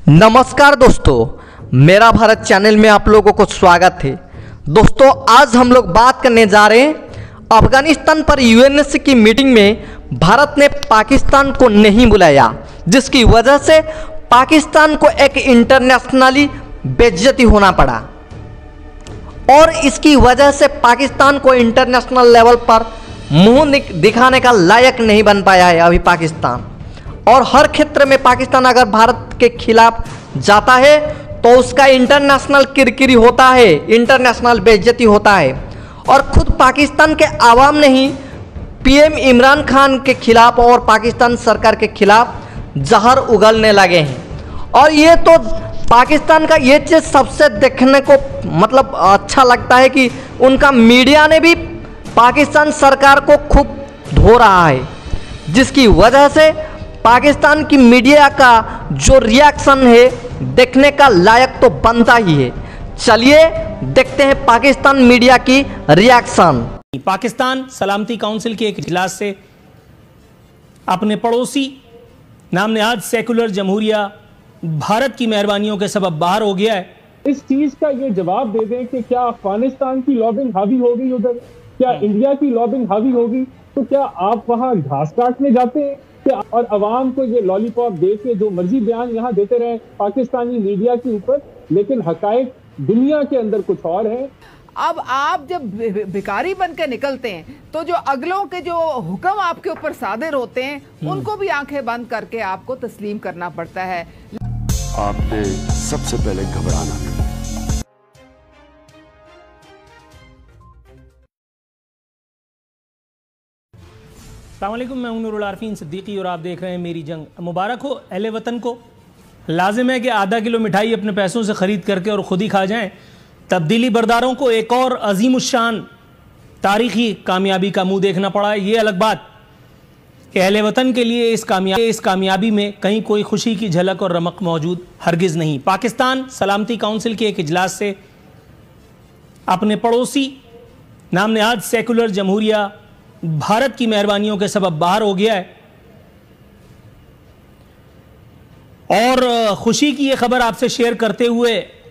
नमस्कार दोस्तों, मेरा भारत चैनल में आप लोगों को स्वागत है। दोस्तों, आज हम लोग बात करने जा रहे हैं अफगानिस्तान पर यूएनएससी की मीटिंग में भारत ने पाकिस्तान को नहीं बुलाया, जिसकी वजह से पाकिस्तान को एक इंटरनेशनली बेइज्जती होना पड़ा और इसकी वजह से पाकिस्तान को इंटरनेशनल लेवल पर मुंह दिखाने का लायक नहीं बन पाया है अभी पाकिस्तान। और हर क्षेत्र में पाकिस्तान अगर भारत के खिलाफ जाता है तो उसका इंटरनेशनल किरकिरी होता है, इंटरनेशनल बेइज्जती होता है। और खुद पाकिस्तान के आवाम ने ही पीएम इमरान खान के खिलाफ और पाकिस्तान सरकार के खिलाफ जहर उगलने लगे हैं। और ये तो पाकिस्तान का ये चीज़ सबसे देखने को मतलब अच्छा लगता है कि उनका मीडिया ने भी पाकिस्तान सरकार को खूब धो रहा है, जिसकी वजह से पाकिस्तान की मीडिया का जो रिएक्शन है देखने का लायक तो बनता ही है। चलिए देखते हैं पाकिस्तान मीडिया की रिएक्शन। पाकिस्तान सलामती काउंसिल के एक इजलास से अपने पड़ोसी नाम नेहाद सेकुलर जमहूरिया भारत की मेहरबानियों के सबब बाहर हो गया है। इस चीज का ये जवाब दे दें कि क्या अफगानिस्तान की लॉबिंग हावी होगी उधर, क्या इंडिया की लॉबिंग हावी होगी, तो क्या आप वहां घास काटने जाते हैं और अवाम को ये लॉलीपॉप दे के जो मर्जी बयान यहाँ देते रहे पाकिस्तानी मीडिया के ऊपर, लेकिन हकायक दुनिया के अंदर कुछ और है। अब आप जब भिखारी बन के निकलते हैं तो जो अगलों के जो हुक्म आपके ऊपर सादिर होते हैं उनको भी आंखें बंद करके आपको तस्लीम करना पड़ता है। आपने सबसे पहले घबराना नहीं। अस्सलामुअलैकुम, मैं हूं नूरुल आरफीन सिद्दीकी और आप देख रहे हैं मेरी जंग। मुबारक हो अहले वतन को। लाजिम है कि आधा किलो मिठाई अपने पैसों से ख़रीद करके और ख़ुद ही खा जाएं। तब्दीली बरदारों को एक और अजीमुशान तारीख़ी कामयाबी का मुंह देखना पड़ा है। ये अलग बात कि अहले वतन के लिए इस कामयाबी में कहीं कोई खुशी की झलक और रमक मौजूद हरगिज़ नहीं। पाकिस्तान सलामती काउंसिल के एक इजलास से अपने पड़ोसी नाम नेहाद सेकुलर जमहूरिया भारत की मेहरबानियों के सबब बाहर हो गया है। और खुशी की यह खबर आपसे शेयर करते हुए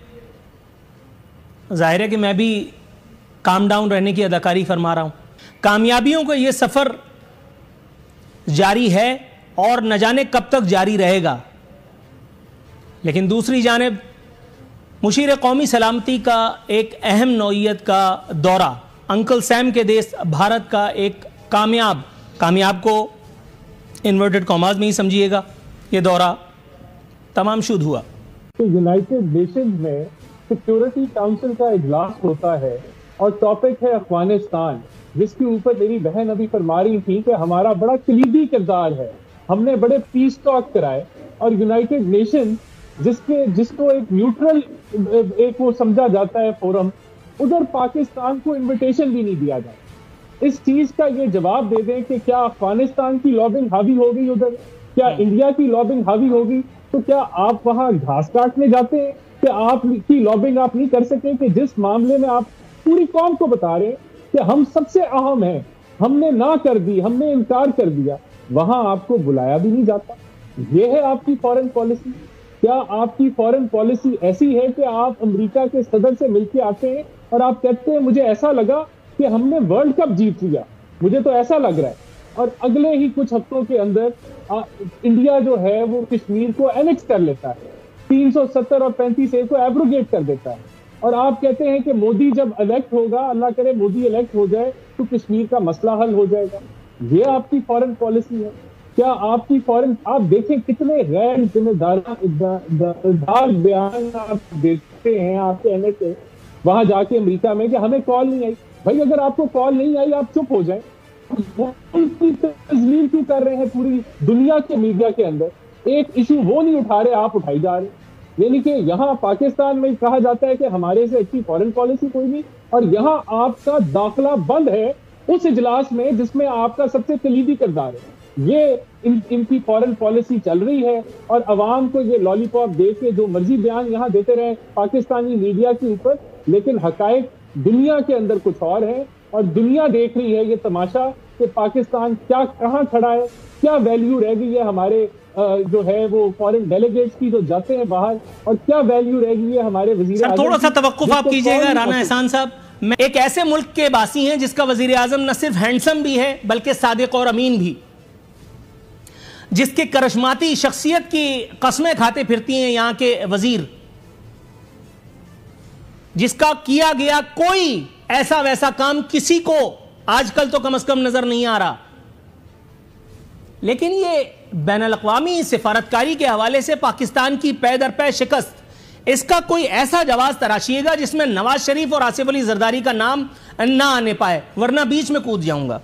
जाहिर है कि मैं भी काम डाउन रहने की अदाकारी फरमा रहा हूं। कामयाबियों का यह सफर जारी है और न जाने कब तक जारी रहेगा, लेकिन दूसरी जानिब मुशीर कौमी सलामती का एक अहम नौइयत का दौरा अंकल सैम के देश भारत का एक कामयाब को इन्वर्टेड कॉमास में ही समझिएगा, ये दौरा तमाम शुद्ध हुआ। तो यूनाइटेड नेशंस में सिक्योरिटी काउंसिल का इजलास होता है और टॉपिक है अफगानिस्तान, जिसके ऊपर मेरी बहन अभी फरमा रही थी कि हमारा बड़ा कलीदी किरदार है, हमने बड़े पीस टॉक कराए। और यूनाइटेड नेशन जिसको एक न्यूट्रल एक वो समझा जाता है फोरम, उधर पाकिस्तान को इनविटेशन भी नहीं दिया जाए। इस चीज का ये जवाब दे दें कि क्या अफगानिस्तान की लॉबिंग हावी होगी उधर, क्या इंडिया की लॉबिंग हावी होगी, तो क्या आप वहां घास काटने जाते हैं कि आपकी लॉबिंग आप नहीं कर सके कि जिस मामले में आप पूरी कौम को बता रहे हैं कि हम सबसे अहम हैं, हमने ना कर दी, हमने इनकार कर दिया, वहां आपको बुलाया भी नहीं जाता। ये है आपकी फॉरेन पॉलिसी। क्या आपकी फॉरेन पॉलिसी ऐसी है कि आप अमेरिका के सदर से मिलके आते हैं और आप कहते हैं मुझे ऐसा लगा कि हमने वर्ल्ड कप जीत लिया, मुझे तो ऐसा लग रहा है, और अगले ही कुछ हफ्तों के अंदर इंडिया जो है वो कश्मीर को एनेक्स कर लेता है, 370 और 35A को एब्रोगेट कर देता है, और आप कहते हैं कि मोदी जब इलेक्ट होगा, अल्लाह करे मोदी इलेक्ट हो जाए, तो कश्मीर का मसला हल हो जाएगा। ये आपकी फॉरेन पॉलिसी है। क्या आपकी फॉरेन, आप देखें कितने गैर जिम्मेदार बयान आप देखते हैं, आप कहने से वहां जाके अमेरिका में कि हमें कॉल नहीं आई। भाई अगर आपको कॉल नहीं आई आप चुप हो जाए। तस्लीम क्यों कर रहे हैं पूरी दुनिया के मीडिया के अंदर? एक इशू वो नहीं उठा रहे, आप उठाई जा रहे। यानी कि यहाँ पाकिस्तान में कहा जाता है कि हमारे से अच्छी फॉरेन पॉलिसी कोई नहीं, और यहाँ आपका दाखिला बंद है उस इजलास में जिसमें आपका सबसे कलीदी किरदार है। ये इनकी फॉरेन पॉलिसी चल रही है और अवाम को ये लॉलीपॉप दे के जो मर्जी बयान यहाँ देते रहे पाकिस्तानी मीडिया के ऊपर, लेकिन हकायक दुनिया के अंदर कुछ और है। और दुनिया देख रही है ये तमाशा कि पाकिस्तान क्या कहाँ खड़ा है, क्या वैल्यू रह गई है हमारे जो है वो फॉरेन डेलीगेट्स की जो जाते हैं बाहर, और क्या वैल्यू रह गई है हमारे वजीर सर आज़म थोड़ा सा की, तवक्कुफ आप जिसको कीजिएगा कौन राना नहीं एहसान साहब। मैं एक ऐसे मुल्क के बासी हैं जिसका वजीर आजम न सिर्फ हैंडसम भी है बल्कि सादिक और अमीन भी, जिसके करिश्माती शख्सियत की कस्में खाते फिरती हैं यहां के वजीर, जिसका किया गया कोई ऐसा वैसा काम किसी को आजकल तो कम से कम नजर नहीं आ रहा। लेकिन ये बैनुल-अक़वामी सिफारतकारी के हवाले से पाकिस्तान की पै दर पै शिकस्त, इसका कोई ऐसा जवाब तराशिएगा जिसमें नवाज शरीफ और आसिफ अली जरदारी का नाम ना आने पाए, वरना बीच में कूद जाऊंगा।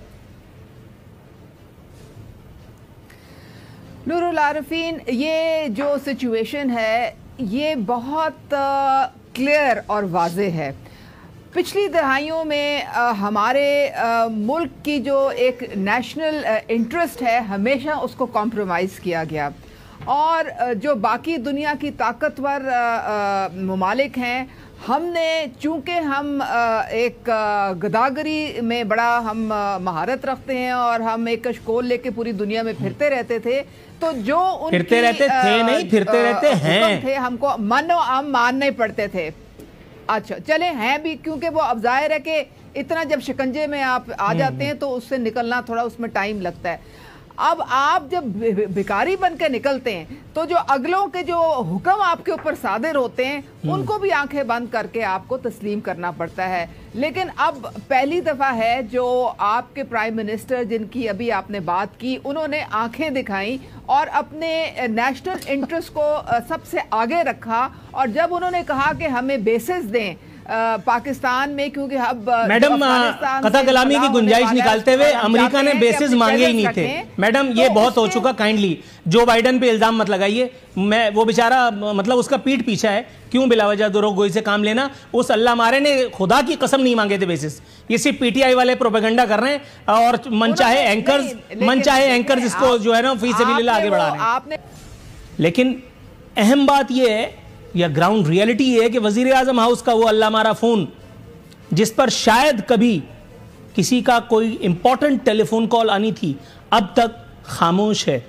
नूरुल आरिफीन, ये जो सिचुएशन है ये बहुत क्लियर और वाज़े है। पिछली दहाइयों में हमारे मुल्क की जो एक नेशनल इंटरेस्ट है हमेशा उसको कॉम्प्रोमाइज़ किया गया, और जो बाकी दुनिया की ताकतवर ममालिक हैं, हमने चूँकि हम एक गदागरी में बड़ा हम महारत रखते हैं और हम एक कशकोल लेके पूरी दुनिया में फिरते रहते थे, तो जो फिरते रहते थे नहीं, फिरते रहते हैं थे, हमको मानो हम मानने पड़ते थे। अच्छा चले हैं भी, क्योंकि वो अब जाहिर है कि इतना जब शिकंजे में आप आ जाते हैं तो उससे निकलना थोड़ा उसमें टाइम लगता है। अब आप जब भिखारी बन के निकलते हैं तो जो अगलों के जो हुक्म आपके ऊपर सादिर होते हैं उनको भी आंखें बंद करके आपको तस्लीम करना पड़ता है। लेकिन अब पहली दफ़ा है जो आपके प्राइम मिनिस्टर, जिनकी अभी आपने बात की, उन्होंने आंखें दिखाई और अपने नेशनल इंटरेस्ट को सबसे आगे रखा, और जब उन्होंने कहा कि हमें बेसिस दें पाकिस्तान में, क्योंकि अब मैडम कथा कलामी की गुंजाइश निकालते हुए अमेरिका ने बेसिस मांगे ही नहीं थे। मैडम ये तो बहुत हो चुका, काइंडली जो बाइडन पे इल्जाम मत लगाइए। मैं वो बेचारा मतलब उसका पीठ पीछा है, क्यों बिलावजह दुरोगोई से काम लेना। उस अल्लाह मारे ने खुदा की कसम नहीं मांगे थे बेसिस, ये सिर्फ पीटीआई वाले प्रोपेगेंडा कर रहे हैं और मनचाहे एंकर्स इसको जो है ना फी सबिलिल्लाह आगे बढ़ा रहे हैं। लेकिन अहम बात यह है या ग्राउंड रियलिटी ये है कि वजीर आजम हाउस का वो अल्लाह मारा फोन, जिस पर शायद कभी किसी का कोई इंपॉर्टेंट टेलीफोन कॉल आनी थी, अब तक खामोश है।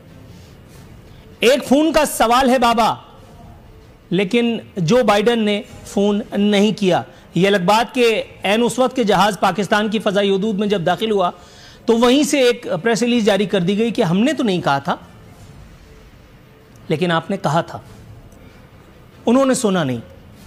एक फोन का सवाल है बाबा, लेकिन जो बाइडन ने फोन नहीं किया। यह अलग बात के ऐन उस वक्त के जहाज पाकिस्तान की फजाई हदूद में जब दाखिल हुआ तो वहीं से एक प्रेस रिलीज जारी कर दी गई कि हमने तो नहीं कहा था, लेकिन आपने कहा था। उन्होंने सुना नहीं।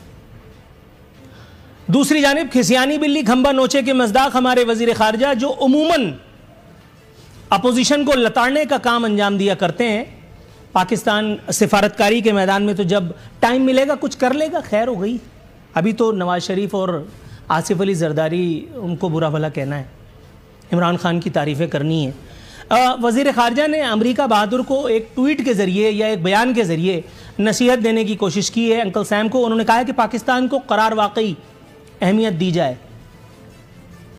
दूसरी जानिब खिसियानी बिल्ली खंबा नोचे के मजदाक हमारे वजीर खारजा, जो उमूमन अपोजिशन को लताड़ने का काम अंजाम दिया करते हैं, पाकिस्तान सिफारतकारी के मैदान में तो जब टाइम मिलेगा कुछ कर लेगा, खैर हो गई। अभी तो नवाज शरीफ और आसिफ अली जरदारी उनको बुरा भला कहना है, इमरान खान की तारीफ़ें करनी है। वज़ीर ख़ारजा ने अमरीका बहादुर को एक ट्वीट के ज़रिए या एक बयान के ज़रिए नसीहत देने की कोशिश की है अंकल सैम को। उन्होंने कहा है कि पाकिस्तान को करार वाकई अहमियत दी जाए।